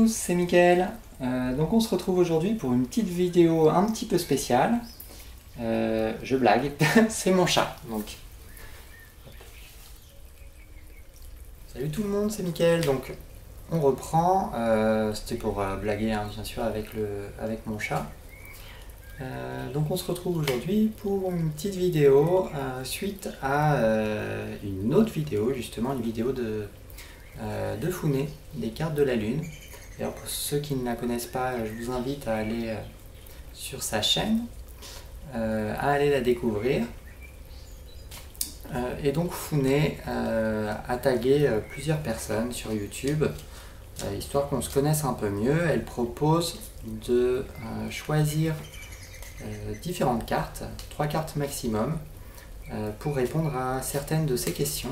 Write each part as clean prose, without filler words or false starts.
tous, c'est Mickaël. Donc on se retrouve aujourd'hui pour une petite vidéo un petit peu spéciale. Je blague, c'est mon chat. Donc. Salut tout le monde, c'est Mickaël. Donc on reprend. C'était pour blaguer hein, bien sûr avec mon chat. Donc on se retrouve aujourd'hui pour une petite vidéo suite à une autre vidéo, justement une vidéo de Founé, des cartes de la Lune. D'ailleurs, pour ceux qui ne la connaissent pas, je vous invite à aller sur sa chaîne, à aller la découvrir. Et donc Founé a tagué plusieurs personnes sur YouTube, histoire qu'on se connaisse un peu mieux. Elle propose de choisir différentes cartes, 3 cartes maximum, pour répondre à certaines de ces questions.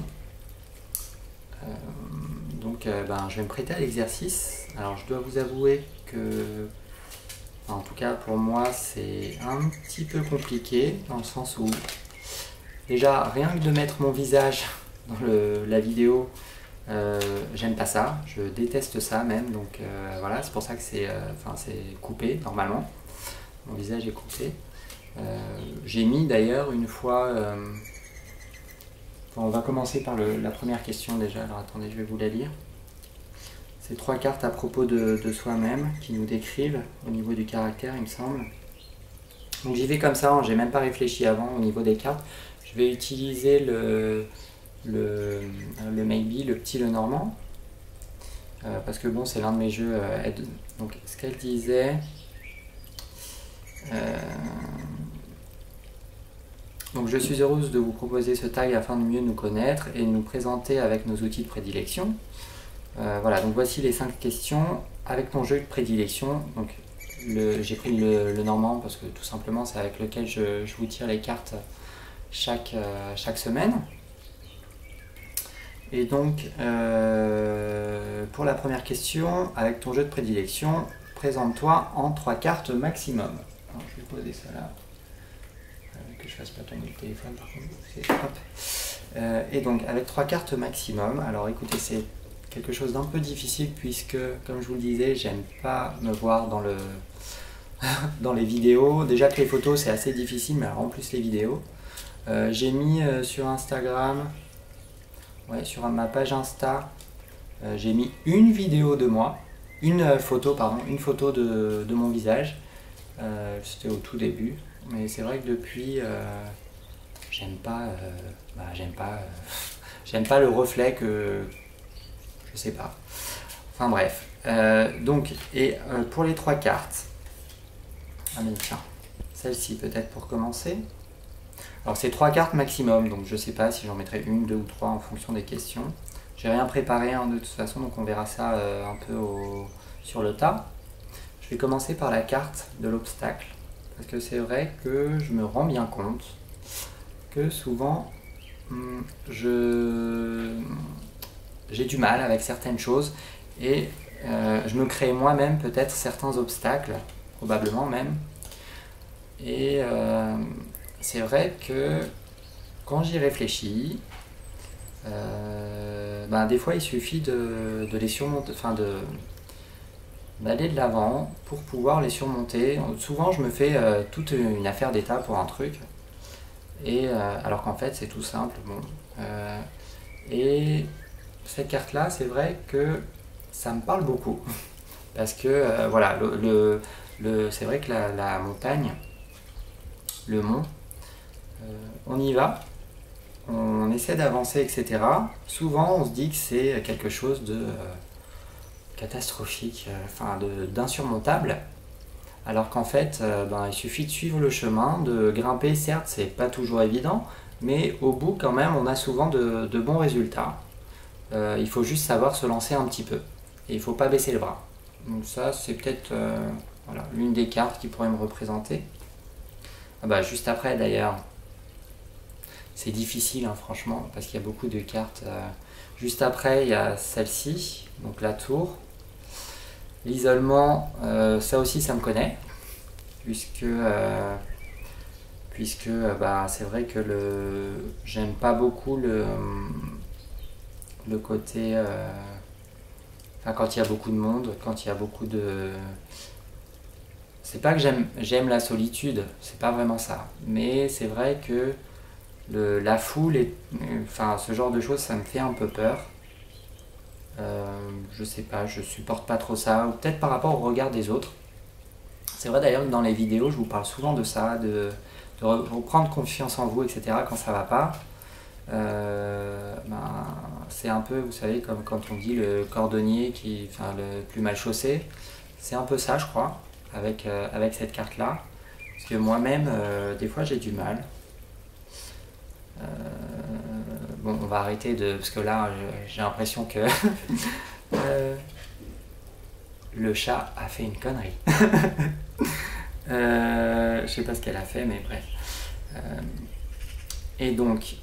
Donc je vais me prêter à l'exercice. Alors je dois vous avouer que, en tout cas pour moi, c'est un petit peu compliqué, dans le sens où, déjà, rien que de mettre mon visage dans la vidéo, j'aime pas ça, je déteste ça même, donc voilà, c'est pour ça que c'est coupé normalement, mon visage est coupé. J'ai mis d'ailleurs une fois... on va commencer par la première question déjà, alors attendez, je vais vous la lire. C'est 3 cartes à propos de soi-même qui nous décrivent au niveau du caractère, il me semble. Donc j'y vais comme ça, hein, j'ai même pas réfléchi avant au niveau des cartes. Je vais utiliser le Maybe, le petit Lenormand, parce que bon, c'est l'un de mes jeux aide. Donc ce qu'elle disait... Donc je suis heureuse de vous proposer ce tag afin de mieux nous connaître et de nous présenter avec nos outils de prédilection. Voilà, donc voici les 5 questions avec ton jeu de prédilection. Donc j'ai pris le Normand parce que tout simplement c'est avec lequel je vous tire les cartes chaque semaine. Et donc pour la première question, avec ton jeu de prédilection, présente-toi en 3 cartes maximum. Alors, je vais poser ça là. Que je fasse pas tomber le téléphone par contre. Et donc avec 3 cartes maximum, alors écoutez, c'est quelque chose d'un peu difficile puisque, comme je vous le disais, j'aime pas me voir dans dans les vidéos. Déjà que les photos c'est assez difficile, mais alors en plus les vidéos. J'ai mis sur Instagram, ouais, sur ma page Insta, j'ai mis une vidéo de moi, une photo de mon visage. C'était au tout début. Mais c'est vrai que depuis, j'aime pas le reflet que... Je sais pas. Enfin bref. Pour les 3 cartes... Ah mais tiens, celle-ci peut-être pour commencer. Alors c'est 3 cartes maximum, donc je sais pas si j'en mettrai 1, 2 ou 3 en fonction des questions. J'ai rien préparé hein, de toute façon, donc on verra ça un peu sur le tas. Je vais commencer par la carte de l'obstacle. Parce que c'est vrai que je me rends bien compte que souvent j'ai du mal avec certaines choses et je me crée moi-même peut-être certains obstacles, probablement même. Et c'est vrai que quand j'y réfléchis, des fois il suffit de les surmonter, d'aller de l'avant pour pouvoir les surmonter. Souvent je me fais toute une affaire d'état pour un truc, et alors qu'en fait c'est tout simple. Bon, et cette carte là, c'est vrai que ça me parle beaucoup parce que voilà, c'est vrai que la montagne, le mont, on y va, on essaie d'avancer, etc. Souvent on se dit que c'est quelque chose de catastrophique, d'insurmontable, alors qu'en fait il suffit de suivre le chemin, de grimper. Certes c'est pas toujours évident, mais au bout quand même on a souvent de bons résultats. Il faut juste savoir se lancer un petit peu et il faut pas baisser le bras. Donc ça c'est peut-être voilà, l'une des cartes qui pourrait me représenter. Juste après d'ailleurs, c'est difficile hein, franchement, parce qu'il y a beaucoup de cartes. Juste après il y a celle-ci, donc la tour. L'isolement, ça aussi ça me connaît, puisque c'est vrai que j'aime pas beaucoup le côté Enfin, quand il y a beaucoup de monde, quand il y a beaucoup de... C'est pas que j'aime la solitude, c'est pas vraiment ça. Mais c'est vrai que la foule, enfin, ce genre de choses, ça me fait un peu peur. Je sais pas, je supporte pas trop ça, ou peut-être par rapport au regard des autres. C'est vrai d'ailleurs que dans les vidéos, je vous parle souvent de ça, de reprendre confiance en vous, etc. quand ça va pas. Ben, c'est un peu, vous savez, comme quand on dit le cordonnier enfin, le plus mal chaussé. C'est un peu ça, je crois, avec cette carte-là. Parce que moi-même, des fois, j'ai du mal. Bon, on va arrêter de... Parce que là, j'ai l'impression que le chat a fait une connerie. Je sais pas ce qu'elle a fait, mais bref. Et donc,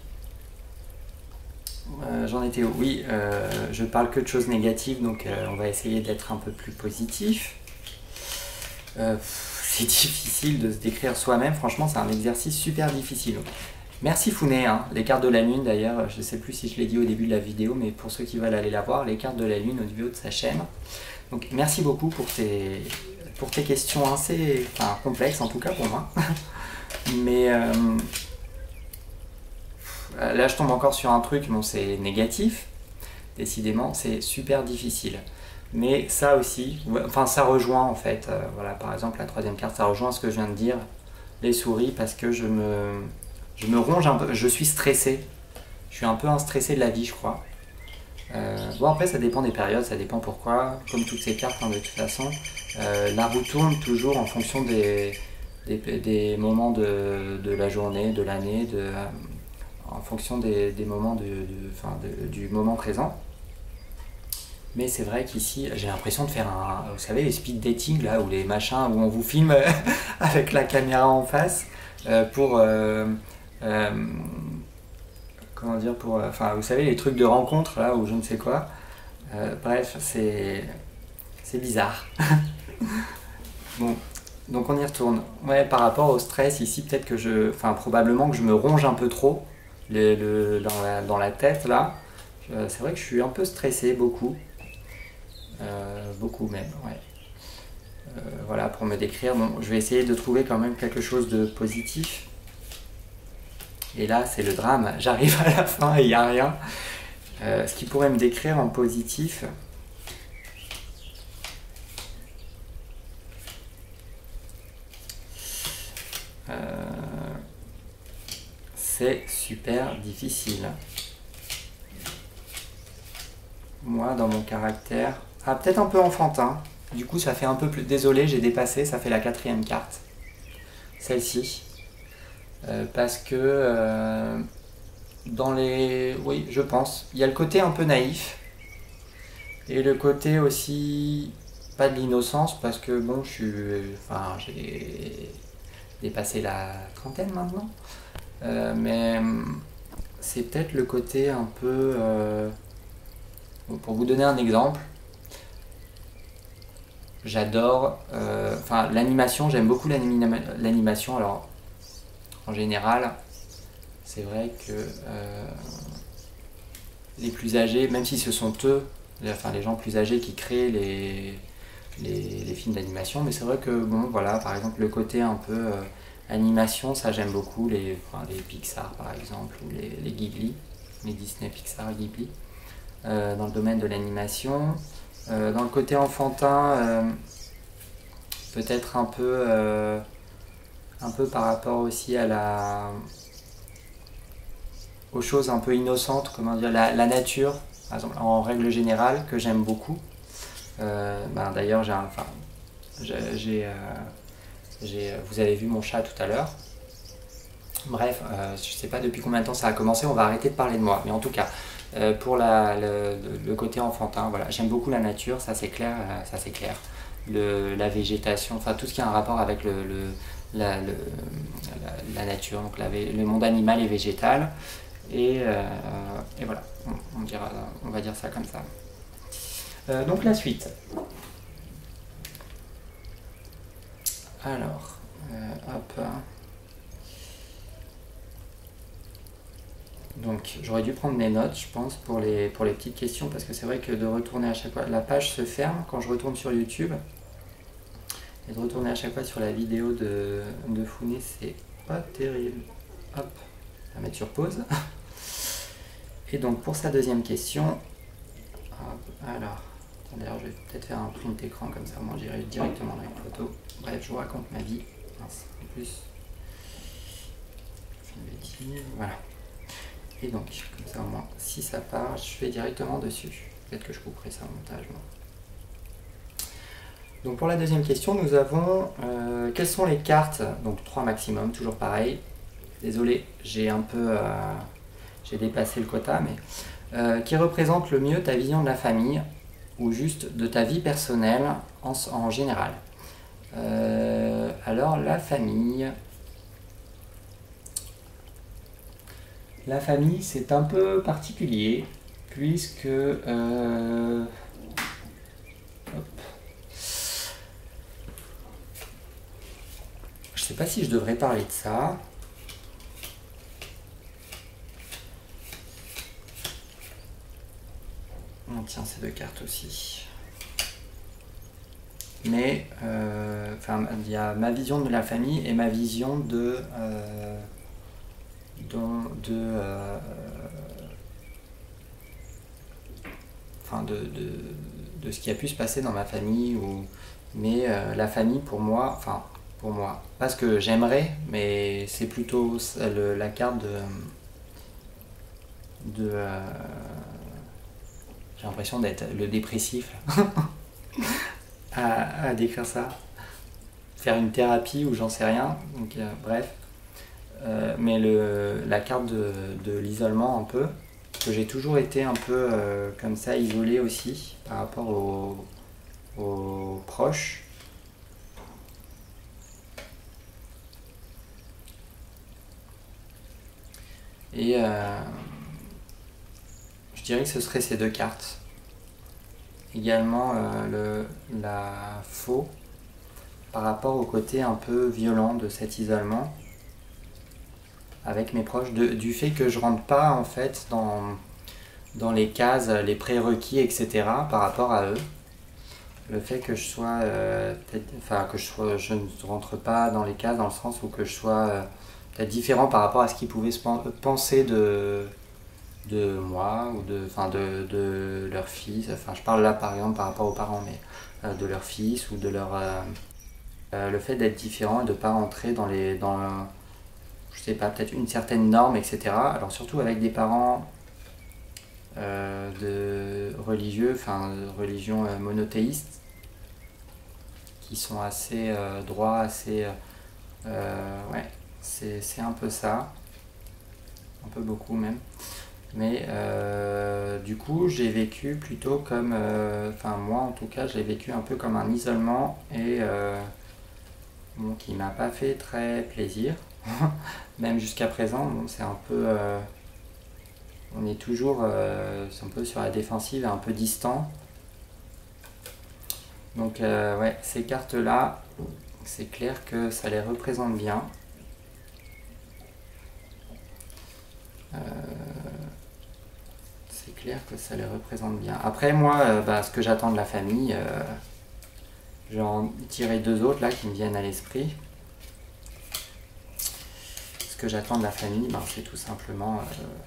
j'en étais où? Oui, je parle que de choses négatives, donc on va essayer d'être un peu plus positif. C'est difficile de se décrire soi-même, franchement, c'est un exercice super difficile. Merci Founé, hein. Les cartes de la lune d'ailleurs, je ne sais plus si je l'ai dit au début de la vidéo, mais pour ceux qui veulent aller la voir, les cartes de la lune au niveau de sa chaîne. Donc merci beaucoup pour tes questions assez complexes, en tout cas pour moi. Mais là je tombe encore sur un truc, bon c'est négatif, décidément c'est super difficile. Mais ça aussi, enfin ça rejoint en fait, voilà par exemple la troisième carte, ça rejoint ce que je viens de dire, les souris, parce que je me ronge un peu, je suis stressé. Je suis un peu un stressé de la vie, je crois. Bon, après, ça dépend des périodes, ça dépend pourquoi. Comme toutes ces cartes, hein, de toute façon, la roue tourne toujours en fonction des moments de la journée, de l'année, en fonction des moments du moment présent. Mais c'est vrai qu'ici, j'ai l'impression de faire vous savez, les speed dating, là, ou les machins où on vous filme avec la caméra en face pour... comment dire, enfin vous savez les trucs de rencontre là ou je ne sais quoi. Bref, c'est bizarre. Bon, donc on y retourne. Ouais, par rapport au stress ici, peut-être que probablement que je me ronge un peu trop dans la tête là. C'est vrai que je suis un peu stressé, beaucoup. Beaucoup même, ouais. Voilà, pour me décrire, bon, je vais essayer de trouver quand même quelque chose de positif. Et là, c'est le drame. J'arrive à la fin et il n'y a rien. Ce qui pourrait me décrire en positif, c'est super difficile. Moi, dans mon caractère... Ah, peut-être un peu enfantin. Du coup, ça fait un peu plus... Désolé, j'ai dépassé, ça fait la quatrième carte. Celle-ci. Parce que dans les... Oui, je pense. Il y a le côté un peu naïf. Et le côté aussi... Pas de l'innocence, parce que bon, j'ai dépassé la trentaine maintenant. Mais c'est peut-être le côté un peu... pour vous donner un exemple, j'adore... l'animation, j'aime beaucoup l'animation. Alors, en général, c'est vrai que les plus âgés, même si ce sont eux, les gens plus âgés qui créent les films d'animation, mais c'est vrai que, bon, voilà, par exemple, le côté un peu animation, ça j'aime beaucoup, les Pixar par exemple, ou les Ghibli, les Disney, Pixar, Ghibli, dans le domaine de l'animation. Dans le côté enfantin, peut-être un peu par rapport aussi aux choses un peu innocentes, comment dire, la nature, par exemple, en règle générale, que j'aime beaucoup. D'ailleurs, vous avez vu mon chat tout à l'heure. Bref, je ne sais pas depuis combien de temps ça a commencé, on va arrêter de parler de moi. Mais en tout cas, pour le côté enfantin, voilà, j'aime beaucoup la nature, ça c'est clair, la végétation, enfin tout ce qui a un rapport avec la nature, donc le monde animal et végétal. Et voilà, on va dire ça comme ça. Donc la suite. Alors, hop. Donc j'aurais dû prendre mes notes, je pense, pour les petites questions, parce que c'est vrai que de retourner à chaque fois, la page se ferme quand je retourne sur YouTube, et de retourner à chaque fois sur la vidéo de Founé, c'est pas terrible. Hop, on va mettre sur pause. Et donc pour sa deuxième question, hop, alors, d'ailleurs je vais peut-être faire un print écran comme ça, moi j'irai directement dans les photos. Bref, je vous raconte ma vie. Mince, en plus, je fais une bêtise, voilà. Et donc, comme ça au moins, si ça part, je vais directement dessus. Peut-être que je couperai ça au montage. Moi. Donc pour la deuxième question, nous avons quelles sont les cartes, donc 3 maximum, toujours pareil. Désolé, j'ai un peu j'ai dépassé le quota, mais qui représentent le mieux ta vision de la famille ou juste de ta vie personnelle en général. Alors la famille. La famille, c'est un peu particulier, puisque... je sais pas si je devrais parler de ça. On tient ces 2 cartes aussi. Mais, il y a ma vision de la famille et ma vision de ce qui a pu se passer dans ma famille. Mais la famille pour moi, pas ce que j'aimerais, mais c'est plutôt la carte j'ai l'impression d'être le dépressif à décrire ça. Faire une thérapie ou j'en sais rien, donc bref. Mais la carte de l'isolement un peu, que j'ai toujours été un peu comme ça, isolé aussi par rapport aux proches. Et je dirais que ce serait ces 2 cartes. Également la faux par rapport au côté un peu violent de cet isolement avec mes proches, du fait que je rentre pas en fait dans les cases, les prérequis, etc. par rapport à eux. Le fait que je sois, je ne rentre pas dans les cases dans le sens où que je sois peut-être différent par rapport à ce qu'ils pouvaient penser de moi ou de leur fils. Enfin, je parle là par exemple par rapport aux parents, mais de leur fils ou de leur... le fait d'être différent et de ne pas rentrer dans je sais pas, peut-être une certaine norme, etc. Alors surtout avec des parents de religieux, de religion monothéiste, qui sont assez droits, assez... ouais, c'est un peu ça. Un peu beaucoup même. Mais du coup, j'ai vécu plutôt comme... moi en tout cas, j'ai vécu un peu comme un isolement et qui m'a pas fait très plaisir. Même jusqu'à présent, bon, c'est un peu... on est toujours un peu sur la défensive et un peu distant. Donc ouais, ces cartes-là, c'est clair que ça les représente bien. C'est clair que ça les représente bien. Après moi, ce que j'attends de la famille, je vais en tirer 2 autres là qui me viennent à l'esprit. Ce que j'attends de la famille, c'est tout simplement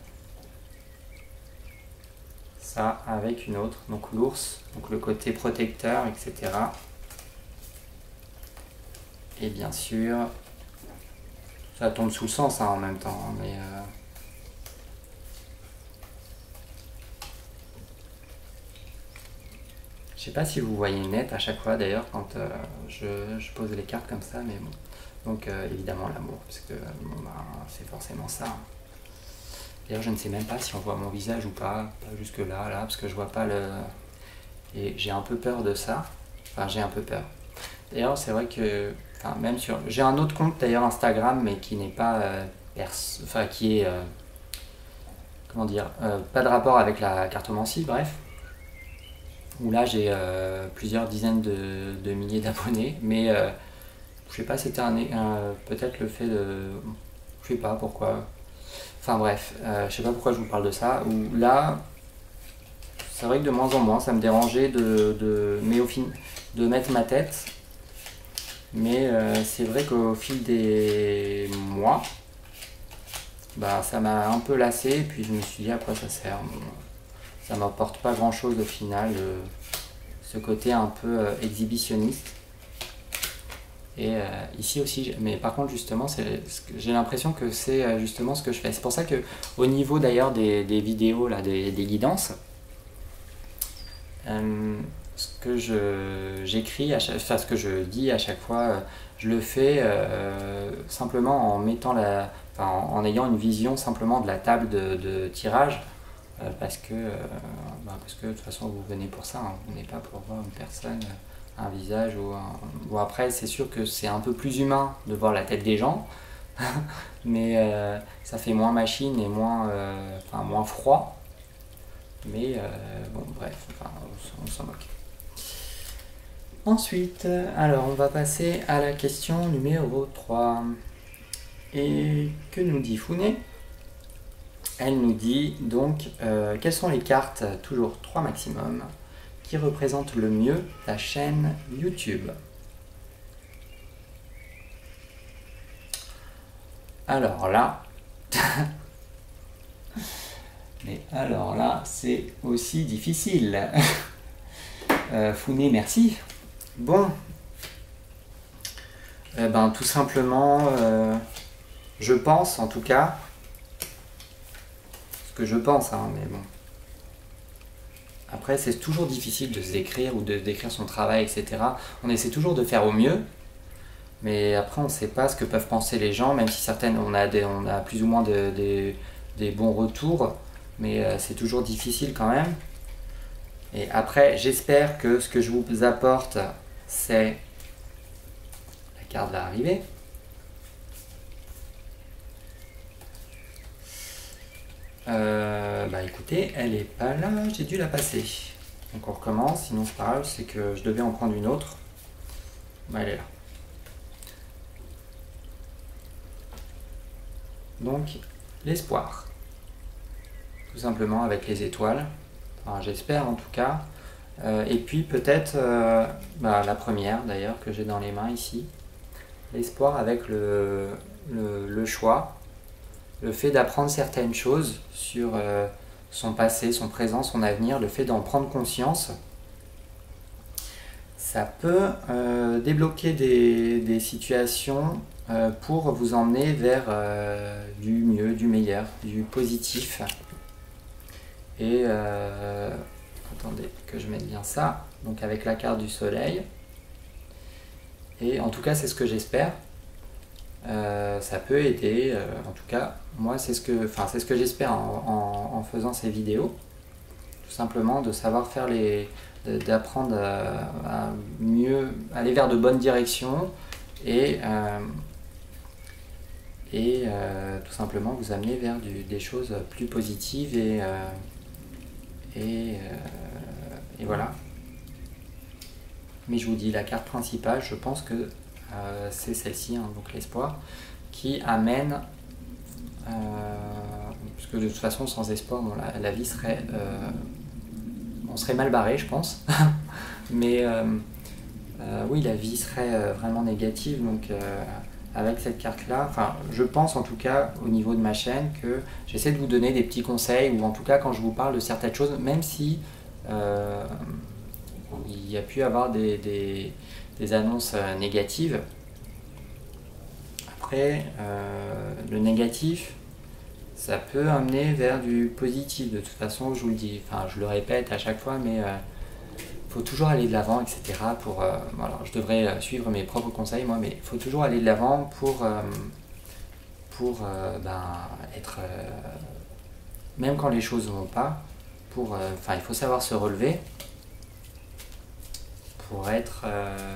ça avec une autre, donc l'ours, donc le côté protecteur, etc. Et bien sûr, ça tombe sous le sens en même temps, mais je sais pas si vous voyez net à chaque fois d'ailleurs quand je pose les cartes comme ça, mais bon. Donc évidemment l'amour, parce que c'est forcément ça. D'ailleurs je ne sais même pas si on voit mon visage ou pas jusque là, parce que je vois pas le... Et j'ai un peu peur de ça. Enfin j'ai un peu peur. D'ailleurs c'est vrai que... même sur... J'ai un autre compte d'ailleurs Instagram, mais qui n'est pas... qui est... comment dire pas de rapport avec la cartomancie, bref. Où là j'ai plusieurs dizaines de milliers d'abonnés, mais je sais pas, c'était peut-être le fait de... Je sais pas pourquoi. Enfin bref, je sais pas pourquoi je vous parle de ça. Ou là, c'est vrai que de moins en moins, ça me dérangeait de mettre ma tête. Mais c'est vrai qu'au fil des mois, bah, ça m'a un peu lassé. Et puis je me suis dit à quoi ça sert. Bon, ça m'apporte pas grand chose au final, ce côté un peu exhibitionniste. Et ici aussi, mais par contre justement, j'ai l'impression que c'est justement ce que je fais. C'est pour ça que au niveau d'ailleurs des vidéos, là, des guidances, ce que j'écris, enfin ce que je dis à chaque fois, je le fais simplement en mettant enfin, en ayant une vision simplement de la table de tirage, parce que de toute façon vous venez pour ça, hein, vous venez pas pour voir une personne, un visage Bon après c'est sûr que c'est un peu plus humain de voir la tête des gens, mais ça fait moins machine et moins froid. Mais bon bref, enfin, on s'en moque. Ensuite, alors on va passer à la question numéro 3. Et que nous dit Founé? Elle nous dit donc quelles sont les cartes, toujours 3 maximum, qui représentent le mieux ta chaîne YouTube? Alors là, mais alors là, c'est aussi difficile. Founé, merci. Bon, tout simplement, je pense en tout cas, ce que je pense, hein, mais bon. Après, c'est toujours difficile de se décrire ou de décrire son travail, etc. On essaie toujours de faire au mieux, mais après, on ne sait pas ce que peuvent penser les gens, même si certaines, on a plus ou moins des bons retours, mais c'est toujours difficile quand même. Et après, j'espère que ce que je vous apporte, c'est la carte va arriver. Écoutez, elle est pas là, j'ai dû la passer. Donc on recommence, sinon c'est pas grave, c'est que je devais en prendre une autre. Elle est là. Donc, l'espoir. Tout simplement avec les étoiles. Enfin, j'espère en tout cas. Et puis peut-être la première d'ailleurs que j'ai dans les mains ici. L'espoir avec le choix. Le fait d'apprendre certaines choses sur son passé, son présent, son avenir, le fait d'en prendre conscience, ça peut débloquer des situations pour vous emmener vers du mieux, du meilleur, du positif. Et attendez que je mette bien ça, donc avec la carte du soleil. Et en tout cas, c'est ce que j'espère. Ça peut aider, en tout cas, moi c'est ce que j'espère en faisant ces vidéos. Tout simplement de savoir faire d'apprendre à mieux aller vers de bonnes directions et tout simplement vous amener vers des choses plus positives et voilà. Mais je vous dis, la carte principale, je pense que c'est celle-ci, hein, donc l'espoir, qui amène, parce que de toute façon sans espoir, bon, la vie serait, on serait mal barré, je pense, mais oui, la vie serait vraiment négative, donc avec cette carte-là, enfin, je pense en tout cas au niveau de ma chaîne que j'essaie de vous donner des petits conseils, ou en tout cas quand je vous parle de certaines choses, même si il y a pu avoir des annonces négatives. Après, le négatif, ça peut amener vers du positif. De toute façon, je vous le dis, enfin, je le répète à chaque fois, mais faut toujours aller de l'avant, etc. Alors, je devrais suivre mes propres conseils, moi, mais il faut toujours aller de l'avant pour être, même quand les choses ne vont pas, il faut savoir se relever pour être,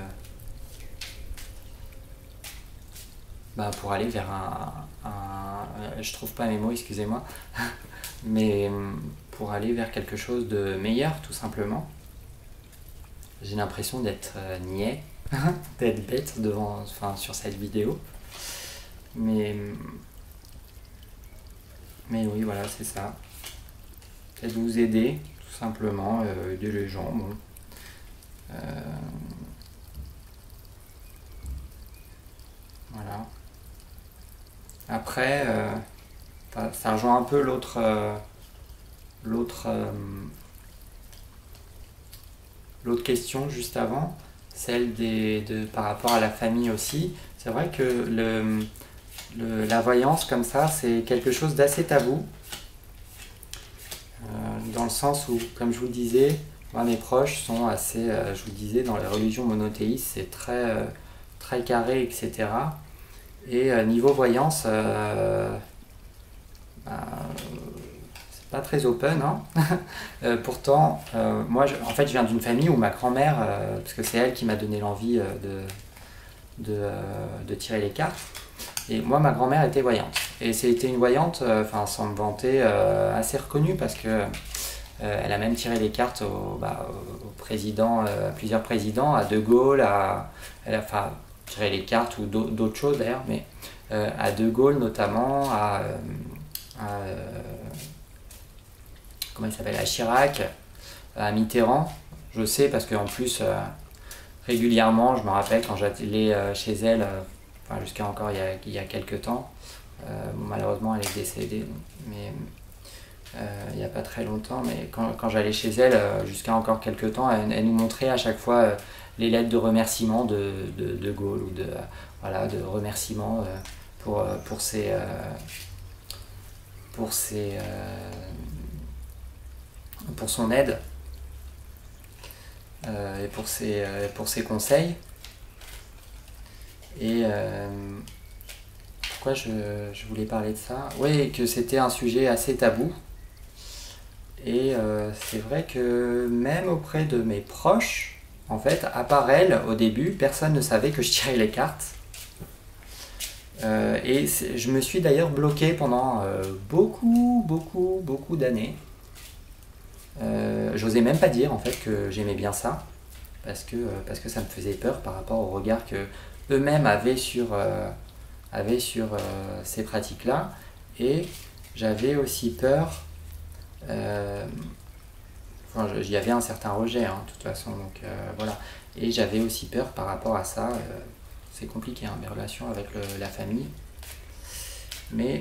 pour aller vers je trouve pas mes mots, excusez-moi, mais pour aller vers quelque chose de meilleur, tout simplement. J'ai l'impression d'être niais, d'être bête sur cette vidéo, mais Mais oui, voilà, c'est ça. Peut-être vous aider, tout simplement, aider les gens. Bon. Voilà. Après, ça rejoint un peu l'autre question juste avant, celle par rapport à la famille aussi. C'est vrai que la voyance comme ça, c'est quelque chose d'assez tabou, dans le sens où, comme je vous le disais, moi mes proches sont assez, je vous le disais, dans les religions monothéistes, c'est très carré, etc. Et niveau voyance, c'est pas très open, hein. Pourtant, moi, en fait, je viens d'une famille où ma grand-mère, parce que c'est elle qui m'a donné l'envie de tirer les cartes, et moi, ma grand-mère était voyante. Et c'était une voyante, sans me vanter, assez reconnue, parce que elle a même tiré les cartes au président, à plusieurs présidents, à De Gaulle, elle a tiré les cartes ou d'autres choses d'ailleurs, mais à De Gaulle notamment, comment il s'appelle, à Chirac, à Mitterrand. Je sais parce qu'en plus, régulièrement, je me rappelle quand j'allais chez elle, jusqu'à encore il y a quelques temps, malheureusement elle est décédée, mais il n'y a pas très longtemps, mais quand j'allais chez elle, jusqu'à encore quelques temps, elle nous montrait à chaque fois les lettres de remerciement de Gaulle, ou de remerciements pour son aide, et pour ses conseils. Et pourquoi je voulais parler de ça? Oui, que c'était un sujet assez tabou. Et c'est vrai que même auprès de mes proches, en fait, à part elle, au début, personne ne savait que je tirais les cartes. Et je me suis d'ailleurs bloqué pendant beaucoup d'années. J'osais même pas dire en fait que j'aimais bien ça, parce que ça me faisait peur par rapport au regard que eux-mêmes avaient sur ces pratiques-là. Et j'avais aussi peur, j'y avais un certain rejet, hein, de toute façon, donc voilà. Et j'avais aussi peur par rapport à ça. C'est compliqué, hein, mes relations avec la famille. Mais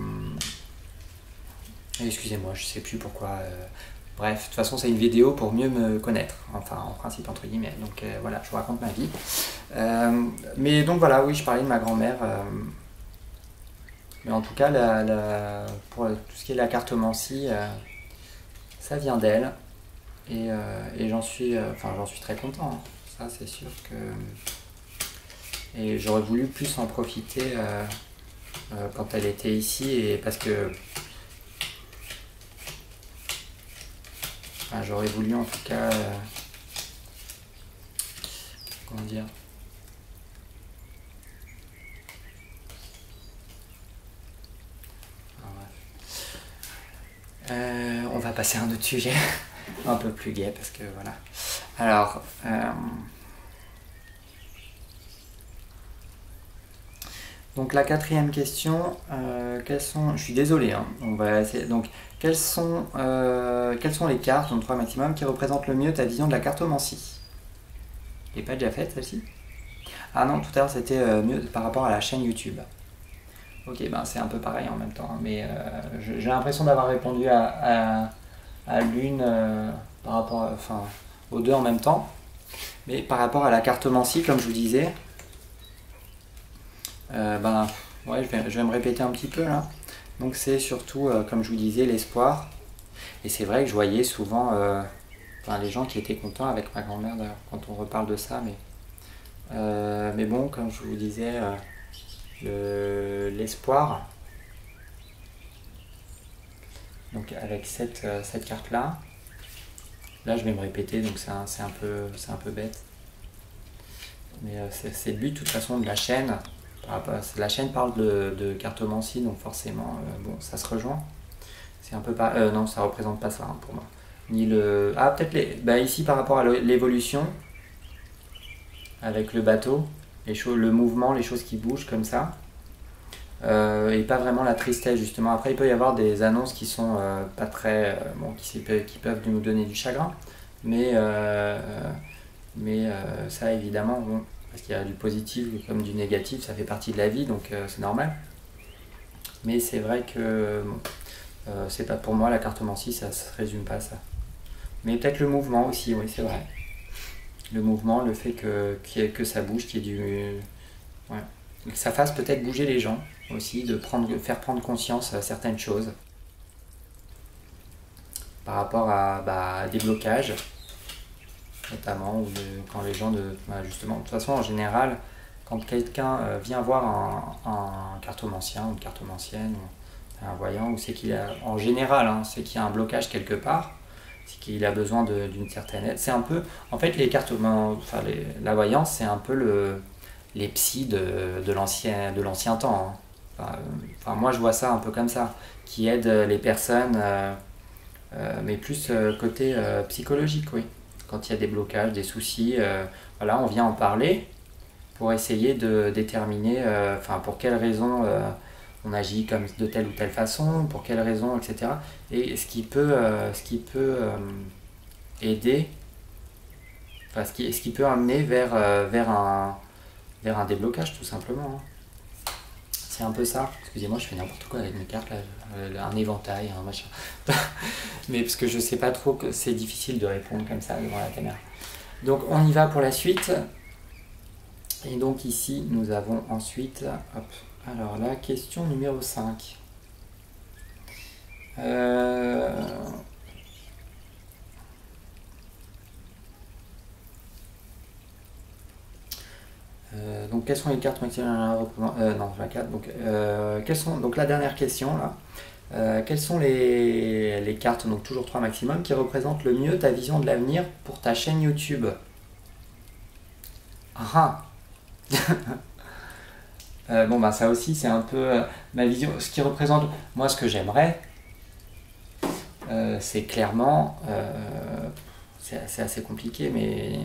excusez-moi, je sais plus pourquoi. Bref, de toute façon, c'est une vidéo pour mieux me connaître, enfin, en principe, entre guillemets. Donc voilà, je vous raconte ma vie. Mais donc voilà, oui, je parlais de ma grand-mère. Mais en tout cas, pour tout ce qui est la cartomancie, ça vient d'elle. Et j'en suis très content, hein. Ça, c'est sûr que... Et j'aurais voulu plus en profiter quand elle était ici, et parce que... j'aurais voulu en tout cas... comment dire? On va passer à un autre sujet, un peu plus gai, parce que voilà. Alors... donc la quatrième question, je suis désolé, hein, on va essayer. Donc quelles sont les cartes, donc 3 maximum, qui représentent le mieux ta vision de la cartomancie? Je l'ai pas déjà faite celle-ci? Ah non, tout à l'heure c'était mieux par rapport à la chaîne YouTube. Ok, c'est un peu pareil en même temps, hein, mais j'ai l'impression d'avoir répondu à l'une par rapport aux deux en même temps. Mais par rapport à la cartomancie, comme je vous disais, ouais, je vais me répéter un petit peu là. Donc c'est surtout, comme je vous disais, l'espoir. Et c'est vrai que je voyais souvent les gens qui étaient contents avec ma grand-mère d'ailleurs, quand on reparle de ça. Mais bon, comme je vous disais, l'espoir. Donc avec cette carte-là, là je vais me répéter, donc c'est un peu bête. Mais c'est le but de toute façon de la chaîne. La chaîne parle de cartomancie, donc forcément, ça se rejoint. C'est un peu pas... non, ça représente pas ça, hein, pour moi. Ni le... Ah, peut-être ici, par rapport à l'évolution, avec le bateau, le mouvement, les choses qui bougent comme ça. et pas vraiment la tristesse justement. Après il peut y avoir des annonces qui sont pas très bon, qui peuvent nous donner du chagrin, mais ça évidemment bon, parce qu'il y a du positif comme du négatif, ça fait partie de la vie, donc c'est normal. Mais c'est vrai que bon, c'est pas pour moi la cartomancie, ça se résume pas à ça. Mais peut-être le mouvement aussi, oui c'est vrai. Le mouvement, le fait que ça bouge, qu'il y ait du... Ouais. Que ça fasse peut-être bouger les gens aussi, de faire prendre conscience à certaines choses par rapport à des blocages, notamment, ou quand les gens, justement, de toute façon en général, quand quelqu'un vient voir un cartomancien ou une cartomancienne, ou un voyant, ou c'est qu'il a, en général, hein, c'est qu'il y a un blocage quelque part, c'est qu'il a besoin d'une certaine aide. C'est un peu, en fait, les la voyance, c'est un peu les psys de l'ancien temps. Hein. Moi, je vois ça un peu comme ça, qui aident les personnes, mais plus côté psychologique, oui. Quand il y a des blocages, des soucis, voilà, on vient en parler pour essayer de déterminer, pour quelles raisons on agit comme de telle ou telle façon, pour quelles raisons, etc. Et ce qui peut aider, ce qui peut amener vers un déblocage tout simplement. Hein. C'est un peu ça. Excusez-moi, je fais n'importe quoi avec mes cartes, là, un éventail, un machin. Mais parce que je sais pas trop, que c'est difficile de répondre comme ça devant la caméra. Donc on y va pour la suite. Et donc ici, nous avons ensuite, hop, alors la question numéro 5. Donc quelles sont les cartes maximales non, la carte. Donc quelles sont donc la dernière question là. Quelles sont les cartes, donc toujours 3 maximum, qui représentent le mieux ta vision de l'avenir pour ta chaîne YouTube? Ah. Bon bah ça aussi c'est un peu ma vision, ce qui représente moi ce que j'aimerais, c'est clairement, c'est assez compliqué, mais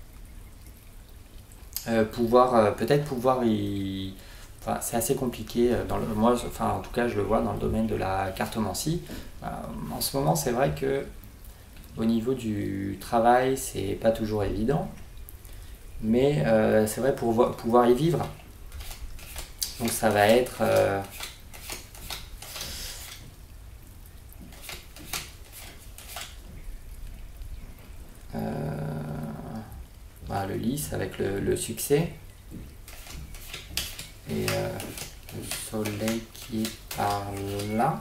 peut-être pouvoir y... Enfin, c'est assez compliqué, en tout cas je le vois dans le domaine de la cartomancie. En ce moment c'est vrai que au niveau du travail c'est pas toujours évident, mais c'est vrai pour pouvoir y vivre. Donc ça va être le lys avec le succès et le soleil qui est par là,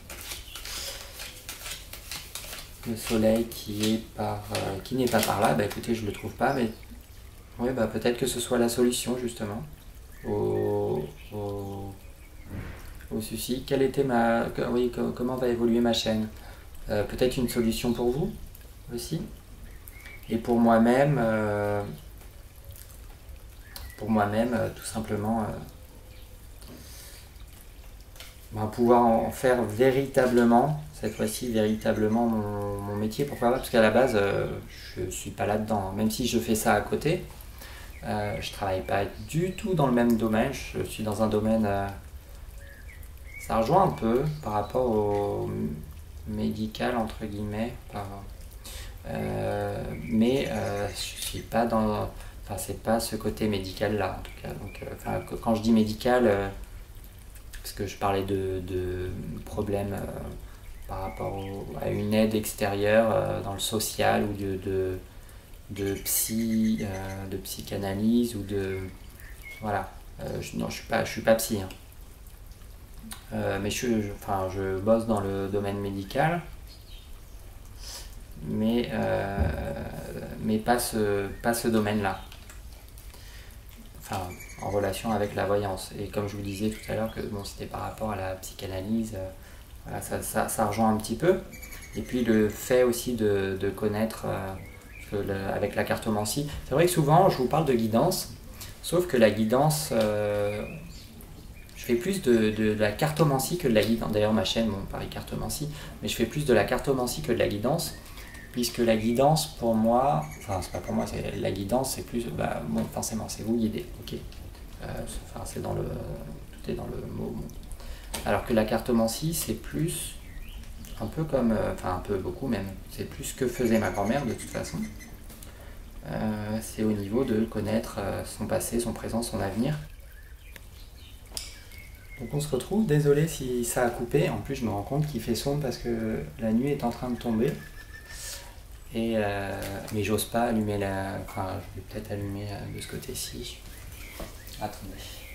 le soleil qui n'est pas par là. Bah écoutez, je le trouve pas, mais ouais, bah peut-être que ce soit la solution justement au souci. Quelle était comment va évoluer ma chaîne? Peut-être une solution pour vous aussi. Et pour moi-même, tout simplement, pouvoir en faire véritablement, cette fois-ci véritablement mon métier, pourquoi pas, parce qu'à la base, je suis pas là-dedans, même si je fais ça à côté. Je travaille pas du tout dans le même domaine, je suis dans un domaine, ça rejoint un peu par rapport au médical entre guillemets, mais je suis pas dans, c'est pas ce côté médical là en tout cas. Donc quand je dis médical, parce que je parlais de problèmes par rapport à une aide extérieure dans le social ou de psychanalyse ou de voilà. Non, je suis pas psy, hein. Mais je bosse dans le domaine médical, mais pas ce domaine-là. Enfin, en relation avec la voyance. Et comme je vous disais tout à l'heure que bon, c'était par rapport à la psychanalyse, voilà, ça rejoint un petit peu. Et puis le fait aussi de connaître avec la cartomancie. C'est vrai que souvent je vous parle de guidance, sauf que la guidance, je fais plus de la cartomancie que de la guidance. D'ailleurs ma chaîne, pareil cartomancie, mais je fais plus de la cartomancie que de la guidance, puisque la guidance pour moi, c'est pas pour moi, la guidance c'est plus, forcément c'est vous guider, ok. C'est dans le, tout tout est dans le mot. Alors que la cartomancie, c'est plus un peu comme, enfin un peu, beaucoup même, c'est plus ce que faisait ma grand-mère de toute façon. C'est au niveau de connaître son passé, son présent, son avenir. Donc on se retrouve, désolé si ça a coupé, en plus je me rends compte qu'il fait sombre parce que la nuit est en train de tomber. Et mais j'ose pas allumer la... Enfin, je vais peut-être allumer de ce côté-ci. Attendez.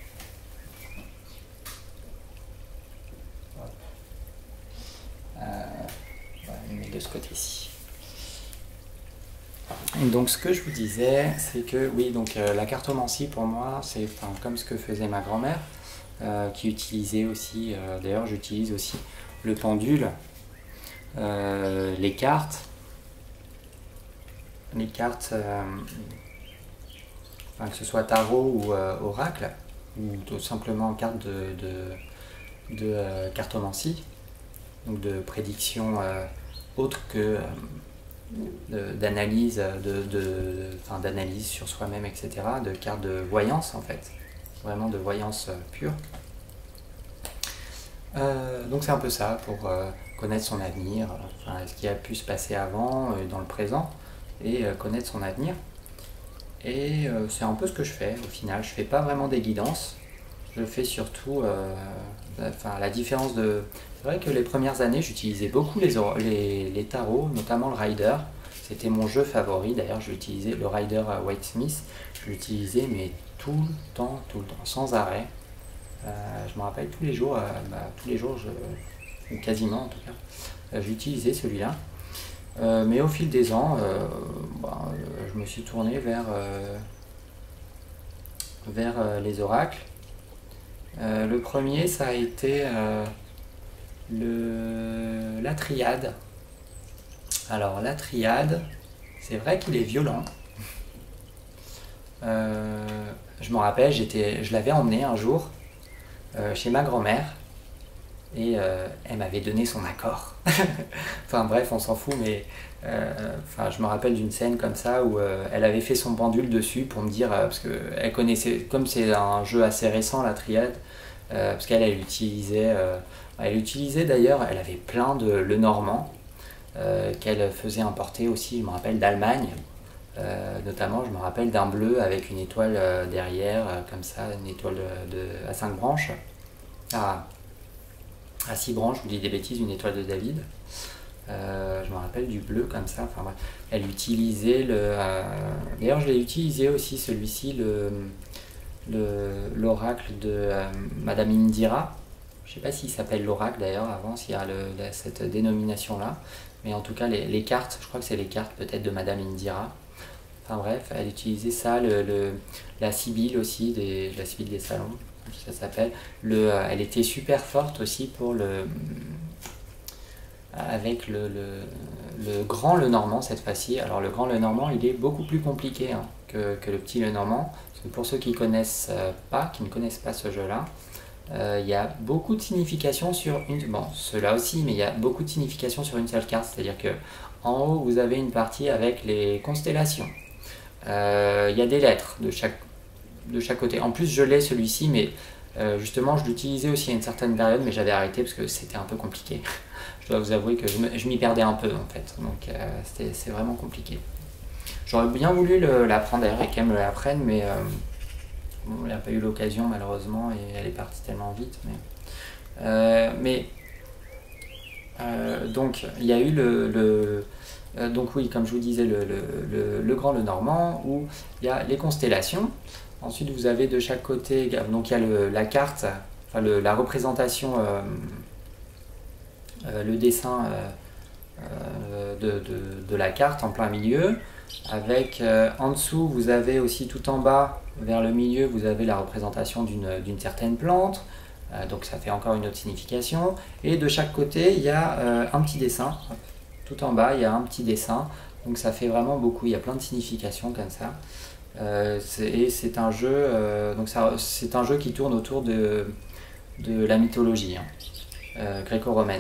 Hop. On va allumer de ce côté-ci. Donc ce que je vous disais, c'est que oui, donc la cartomancie pour moi, c'est comme ce que faisait ma grand-mère, qui utilisait aussi, d'ailleurs j'utilise aussi le pendule, les cartes, enfin, que ce soit tarot ou oracle, ou tout simplement carte de cartomancie, donc de prédiction autre que d'analyse d'analyse sur soi-même, etc., de cartes de voyance en fait, vraiment de voyance pure. Donc c'est un peu ça, pour connaître son avenir, ce qui a pu se passer avant, dans le présent, et connaître son avenir. Et c'est un peu ce que je fais au final. Je fais pas vraiment des guidances, je fais surtout la différence de... C'est vrai que les premières années j'utilisais beaucoup les tarots, notamment le Rider. C'était mon jeu favori, d'ailleurs je l'utilisais, le Rider Whitesmith, je l'utilisais mais tout le temps, sans arrêt. Je me rappelle tous les jours, ou quasiment en tout cas, j'utilisais celui-là. Mais au fil des ans, je me suis tourné vers les oracles. Le premier, ça a été la triade. Alors la triade, c'est vrai qu'il est violent. Je me rappelle, je l'avais emmené un jour chez ma grand-mère et elle m'avait donné son accord. Enfin bref, on s'en fout, mais je me rappelle d'une scène comme ça où elle avait fait son pendule dessus pour me dire, parce qu'elle connaissait, comme c'est un jeu assez récent, la triade, parce qu'elle utilisait d'ailleurs, elle avait plein de Lenormand qu'elle faisait importer aussi, je me rappelle, d'Allemagne. Notamment, je me rappelle d'un bleu avec une étoile derrière, comme ça, une étoile à 5 branches. À 6 branches, je vous dis des bêtises, une étoile de David. Je me rappelle du bleu comme ça. Enfin, bref. Elle utilisait d'ailleurs, je l'ai utilisé aussi, celui-ci, l'oracle de Madame Indira. Je ne sais pas s'il s'appelle l'oracle d'ailleurs, avant, s'il y a cette dénomination-là. Mais en tout cas, les cartes, je crois que c'est les cartes peut-être de Madame Indira. Enfin bref, elle utilisait ça, la Sibylle aussi, la Sibylle des salons, ça s'appelle. Elle était super forte aussi avec le grand Lenormand cette fois-ci. Alors le grand Lenormand, il est beaucoup plus compliqué que le petit Lenormand. Parce que pour ceux qui ne connaissent pas ce jeu-là, il y a beaucoup de significations sur ceux-là aussi, mais il y a beaucoup de significations sur une seule carte. C'est-à-dire que en haut, vous avez une partie avec les constellations. Il y a des lettres de chaque côté. En plus, je l'ai celui-ci, mais justement, je l'utilisais aussi à une certaine période, mais j'avais arrêté parce que c'était un peu compliqué. Je dois vous avouer que je m'y perdais un peu, en fait. Donc, c'est vraiment compliqué. J'aurais bien voulu l'apprendre d'ailleurs et qu'elle me l'apprenne, mais elle n'a pas eu l'occasion, malheureusement, et elle est partie tellement vite. Donc, il y a eu donc oui, comme je vous disais, le grand Lenormand, où il y a les constellations. Ensuite, vous avez de chaque côté, donc il y a la carte, la représentation, le dessin de la carte en plein milieu. Avec en dessous, vous avez aussi tout en bas, vers le milieu, vous avez la représentation d'une certaine plante. Donc ça fait encore une autre signification. Et de chaque côté, il y a un petit dessin. Tout en bas, il y a un petit dessin, donc ça fait vraiment beaucoup, il y a plein de significations comme ça. Et c'est un jeu, c'est un jeu qui tourne autour de la mythologie gréco-romaine.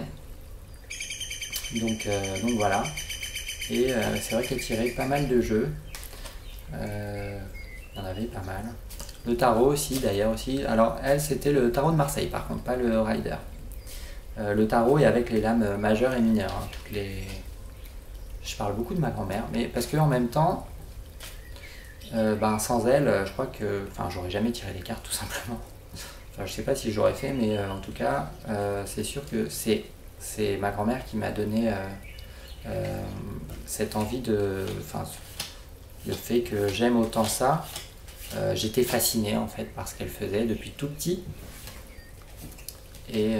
Donc voilà, et c'est vrai qu'elle tirait pas mal de jeux, il y en avait pas mal. Le tarot aussi, d'ailleurs aussi. Alors elle, c'était le tarot de Marseille, par contre, pas le Rider. Le tarot est avec les lames majeures et mineures. Hein, toutes les... Je parle beaucoup de ma grand-mère, mais parce que en même temps, sans elle, je crois que, j'aurais jamais tiré les cartes, tout simplement. Enfin, je sais pas si j'aurais fait, mais en tout cas, c'est sûr que c'est ma grand-mère qui m'a donné cette envie de, le fait que j'aime autant ça. J'étais fasciné en fait par ce qu'elle faisait depuis tout petit. Et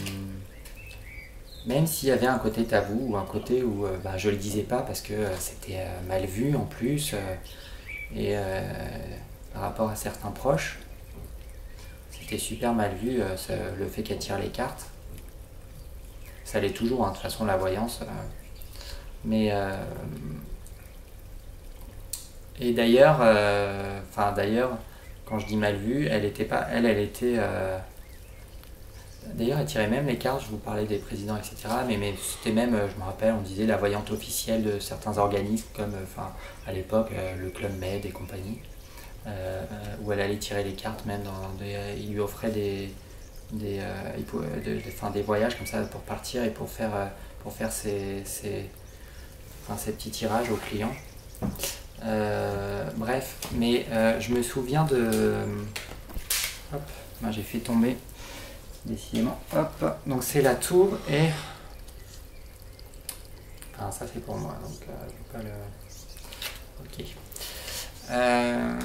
même s'il y avait un côté tabou ou un côté où je le disais pas parce que c'était mal vu en plus et par rapport à certains proches, c'était super mal vu le fait qu'elle tire les cartes. Ça l'est toujours, hein, de toute façon la voyance. Mais et d'ailleurs, quand je dis mal vu, elle était pas, elle était. D'ailleurs, elle tirait même les cartes. Je vous parlais des présidents, etc. Mais c'était même, je me rappelle, on disait la voyante officielle de certains organismes comme, à l'époque, le Club Med et compagnie, où elle allait tirer les cartes même il lui offrait des voyages comme ça pour partir et pour faire ses petits tirages aux clients. Bref, mais je me souviens de... Hop, j'ai fait tomber, décidément. Hop, donc c'est la tour et... ça c'est pour moi, donc je vais pas le... Ok.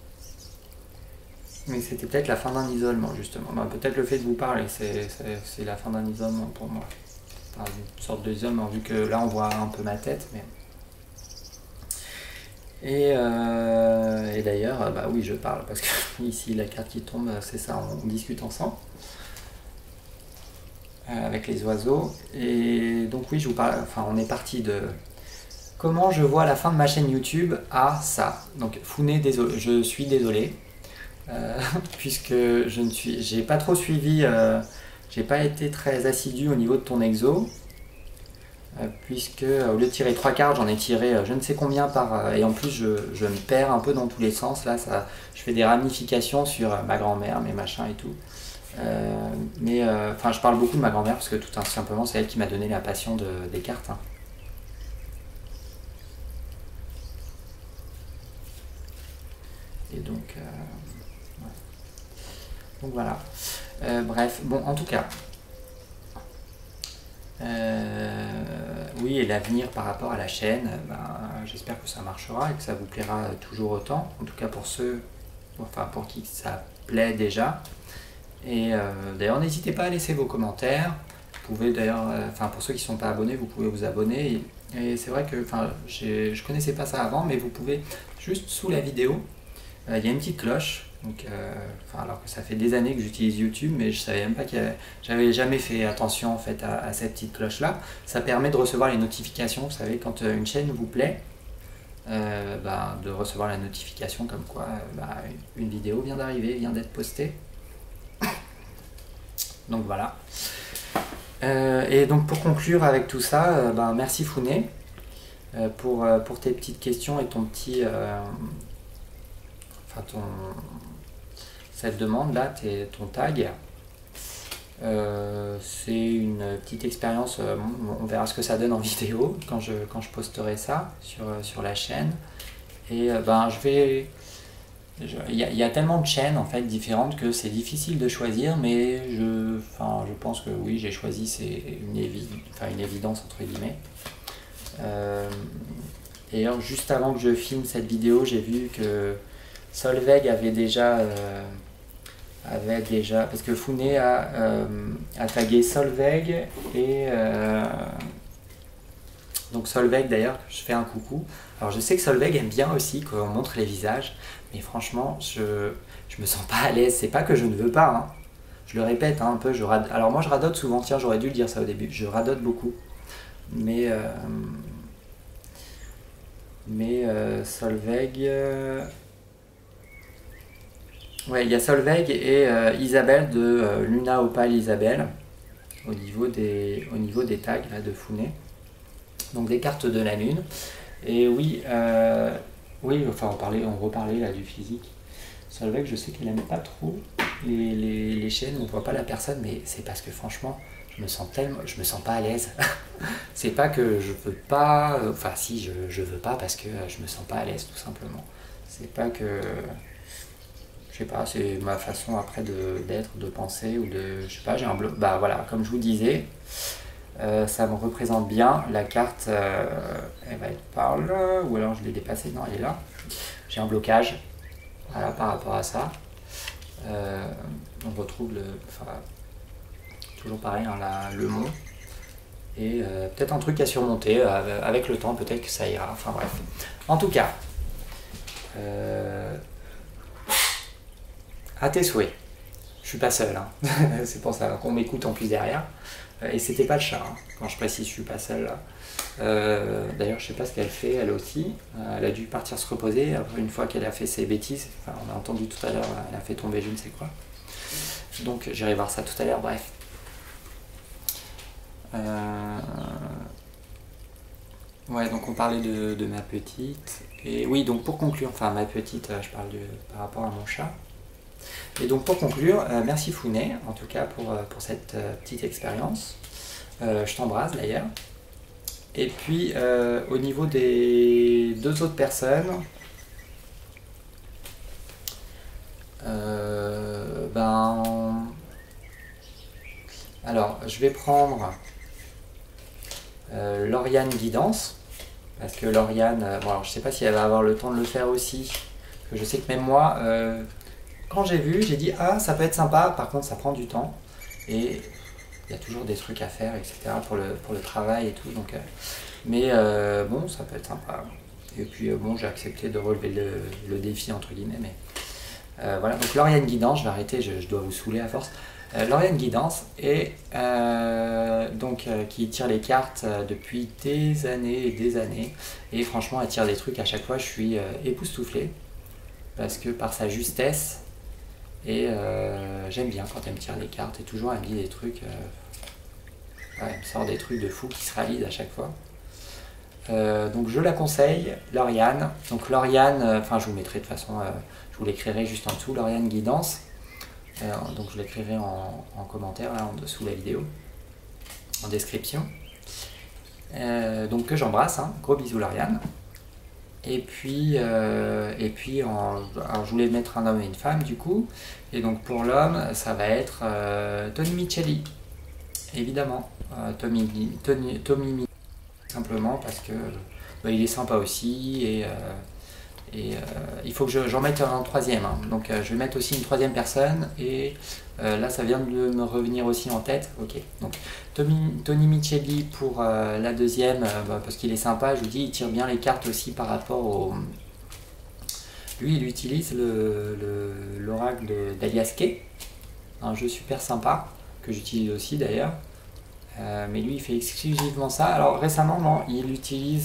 Mais c'était peut-être la fin d'un isolement, justement. Peut-être le fait de vous parler, c'est la fin d'un isolement pour moi. Une sorte d'isolement, vu que là on voit un peu ma tête, mais... Et d'ailleurs, oui, je parle, parce que ici, la carte qui tombe, c'est ça, on discute ensemble, avec les oiseaux. Et donc oui, je vous parle, on est parti de comment je vois la fin de ma chaîne YouTube à ça. Donc Founé, désolé, je suis désolé, puisque j'ai pas trop suivi, j'ai pas été très assidu au niveau de ton exo. Puisque au lieu de tirer 3 cartes, j'en ai tiré je ne sais combien par... et en plus, je me perds un peu dans tous les sens. Là, je fais des ramifications sur ma grand-mère, mes machins et tout. Je parle beaucoup de ma grand-mère parce que tout simplement, c'est elle qui m'a donné la passion des cartes. Hein. Et donc voilà. Bref, bon, en tout cas... oui, et l'avenir par rapport à la chaîne, j'espère que ça marchera et que ça vous plaira toujours autant, en tout cas pour pour qui ça plaît déjà. Et d'ailleurs, n'hésitez pas à laisser vos commentaires. Vous pouvez d'ailleurs, pour ceux qui ne sont pas abonnés, vous pouvez vous abonner. Et c'est vrai que je connaissais pas ça avant, mais vous pouvez juste sous la vidéo, il y a une petite cloche. Donc, alors que ça fait des années que j'utilise YouTube, mais je savais même pas j'avais jamais fait attention en fait à cette petite cloche là. Ça permet de recevoir les notifications. Vous savez, quand une chaîne vous plaît, de recevoir la notification comme quoi une vidéo vient d'arriver, vient d'être postée. Donc voilà. Et donc pour conclure avec tout ça, merci Founé pour tes petites questions et ton petit cette demande là, ton tag. C'est une petite expérience, on verra ce que ça donne en vidéo quand je posterai ça sur la chaîne. Et il y a tellement de chaînes en fait différentes que c'est difficile de choisir, mais je pense que oui, j'ai choisi, c'est une évidence entre guillemets. Et alors, juste avant que je filme cette vidéo, j'ai vu que Solveig avait déjà, parce que Founé a tagué Solveig et donc Solveig d'ailleurs, je fais un coucou. Alors je sais que Solveig aime bien aussi qu'on montre les visages, mais franchement je me sens pas à l'aise. C'est pas que je ne veux pas, hein. Je le répète un peu, alors moi je radote souvent, tiens j'aurais dû le dire ça au début, je radote beaucoup, mais Solveig... Ouais, il y a Solveig et Isabelle de Luna Opal Isabelle au niveau des tags là, de Founé. Donc des cartes de la lune. Et oui, on reparlait là du physique. Solveig, je sais qu'elle aime pas trop les chaînes où on voit pas la personne, mais c'est parce que franchement, je me sens pas à l'aise. C'est pas que je veux pas, enfin si, je veux pas parce que je me sens pas à l'aise tout simplement. C'est pas que, je sais pas, c'est ma façon après d'être, de penser ou de, je sais pas, j'ai un bloc. Bah voilà, comme je vous disais, ça me représente bien. La carte, elle va être par là, ou alors je l'ai dépassée, non, elle est là. J'ai un blocage, voilà, par rapport à ça. On retrouve toujours pareil, hein, le mont. Et peut-être un truc à surmonter, avec le temps, peut-être que ça ira. Enfin bref. En tout cas, à tes souhaits. Je suis pas seul, hein. C'est pour ça qu'on m'écoute en plus derrière. Et c'était pas le chat, hein, quand je précise, je suis pas seul là. D'ailleurs, je sais pas ce qu'elle fait, elle aussi. Elle a dû partir se reposer après une fois qu'elle a fait ses bêtises. Enfin, on a entendu tout à l'heure, elle a fait tomber je ne sais quoi. Donc j'irai voir ça tout à l'heure, bref. Ouais, donc on parlait de ma petite. Et oui, donc pour conclure, enfin ma petite, je parle par rapport à mon chat. Et donc pour conclure, merci Founet, en tout cas pour cette petite expérience. Je t'embrasse d'ailleurs. Et puis au niveau des 2 autres personnes, alors je vais prendre Lauriane Guidance, parce que Lauriane, bon alors je sais pas si elle va avoir le temps de le faire aussi, parce que je sais que même moi, quand j'ai vu, j'ai dit ah ça peut être sympa, par contre ça prend du temps, et il y a toujours des trucs à faire, etc. pour le travail et tout, donc, mais bon ça peut être sympa. Et puis bon, j'ai accepté de relever le défi entre guillemets, mais voilà, donc Lauriane Guidance, je vais arrêter, je dois vous saouler à force. Lauriane Guidance, et donc qui tire les cartes depuis des années, et franchement elle tire des trucs à chaque fois, je suis époustouflé, parce que par sa justesse, et j'aime bien quand elle me tire les cartes, et toujours elle me dit des trucs, ouais, elle me sort des trucs de fou qui se réalisent à chaque fois. Donc je la conseille, Lauriane. Donc Lauriane, enfin je vous mettrai de toute façon, je vous l'écrirai juste en dessous, Lauriane Guidance. Donc je l'écrirai en commentaire là, en dessous la vidéo, en description. Donc que j'embrasse, hein. Gros bisous Lauriane. Et puis, alors je voulais mettre un homme et une femme du coup. Et donc pour l'homme, ça va être Tony Micheli, évidemment. Tommy simplement parce que il est sympa aussi, et il faut que j'en mette un troisième, hein. Donc je vais mettre aussi une troisième personne, et là ça vient de me revenir aussi en tête. Ok, donc Tony Micheli pour la deuxième, parce qu'il est sympa, je vous dis, il tire bien les cartes aussi par rapport au... Lui il utilise l'oracle d'Aliaske, un jeu super sympa que j'utilise aussi d'ailleurs. Mais lui il fait exclusivement ça. Alors récemment non, il utilise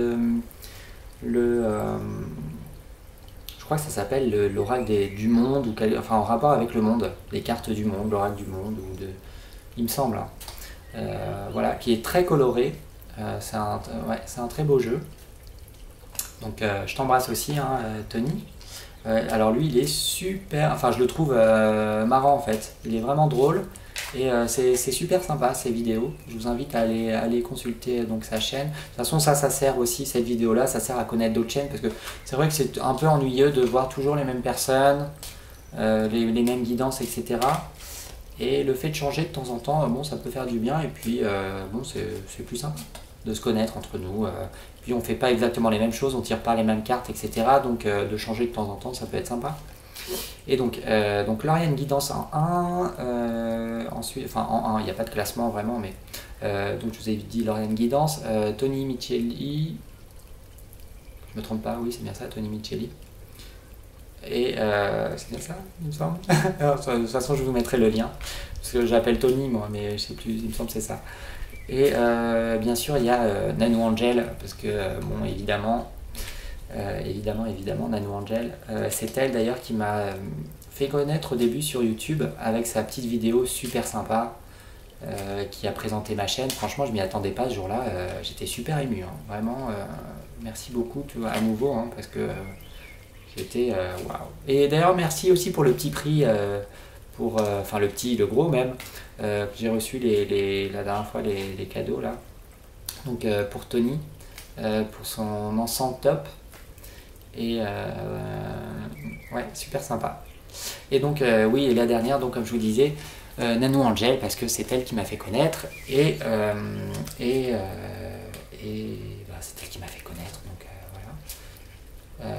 je crois que ça s'appelle l'oracle du monde, ou enfin en rapport avec le monde, les cartes du monde, l'oracle du monde, il me semble, hein. Voilà, qui est très coloré. C'est un très beau jeu. Donc je t'embrasse aussi, hein, Tony. Alors lui il est super, enfin je le trouve marrant en fait, il est vraiment drôle. Et c'est super sympa ces vidéos, je vous invite à aller consulter donc sa chaîne. De toute façon ça sert aussi, cette vidéo là, ça sert à connaître d'autres chaînes, parce que c'est vrai que c'est un peu ennuyeux de voir toujours les mêmes personnes, les mêmes guidances, etc. Et le fait de changer de temps en temps, bon ça peut faire du bien, et puis bon c'est plus simple de se connaître entre nous. Puis on fait pas exactement les mêmes choses, on tire pas les mêmes cartes, etc. Donc de changer de temps en temps, ça peut être sympa. Et donc Lauriane Guidance en 1, ensuite, enfin en 1, il n'y a pas de classement vraiment, mais donc je vous ai dit Lauriane Guidance, Tony Micheli, je me trompe pas, oui c'est bien ça, Tony Micheli, et c'est bien ça, il me semble. Alors, de toute façon je vous mettrai le lien, parce que j'appelle Tony moi, mais je sais plus, il me semble que c'est ça. Et bien sûr il y a Nano Angel, parce que bon évidemment Nano Angel, c'est elle d'ailleurs qui m'a fait connaître au début sur YouTube avec sa petite vidéo super sympa, qui a présenté ma chaîne. Franchement je m'y attendais pas ce jour-là, j'étais super ému, hein. Vraiment merci beaucoup à nouveau, hein, parce que J'étais waouh. Et d'ailleurs, merci aussi pour le petit prix, enfin le petit, le gros même, que j'ai reçu la dernière fois, les cadeaux là. Donc pour Tony, pour son ensemble top. Et ouais, super sympa. Et donc, oui, et la dernière, donc, comme je vous disais, Nanou Angel, parce que c'est elle qui m'a fait connaître. Et bah, c'est elle qui m'a fait connaître. Donc, voilà.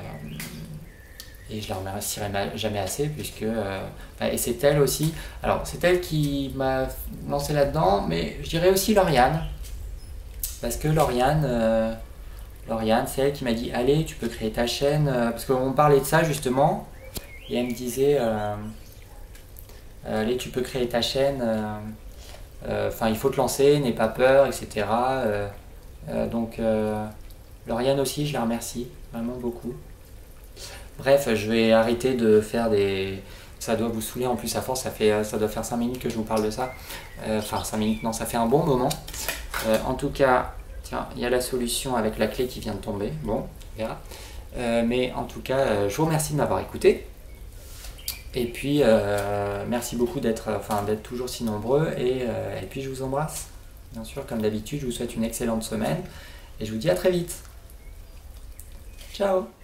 Et je la remercierai jamais assez, puisque. Et c'est elle aussi. Alors, c'est elle qui m'a lancé là-dedans, mais je dirais aussi Lauriane. Parce que Lauriane, c'est elle qui m'a dit allez, tu peux créer ta chaîne. Parce qu'on parlait de ça justement. Et elle me disait allez, tu peux créer ta chaîne. Enfin, il faut te lancer, n'aie pas peur, etc. Donc, Lauriane aussi, je la remercie vraiment beaucoup. Bref, je vais arrêter de faire des. Ça doit vous saouler en plus à force, ça doit faire 5 minutes que je vous parle de ça. Enfin, 5 minutes, non, ça fait un bon moment. En tout cas, tiens, il y a la solution avec la clé qui vient de tomber. Bon, on verra. Mais en tout cas, je vous remercie de m'avoir écouté. Et puis, merci beaucoup d'être toujours si nombreux. Et puis, je vous embrasse. Bien sûr, comme d'habitude, je vous souhaite une excellente semaine. Et je vous dis à très vite. Ciao!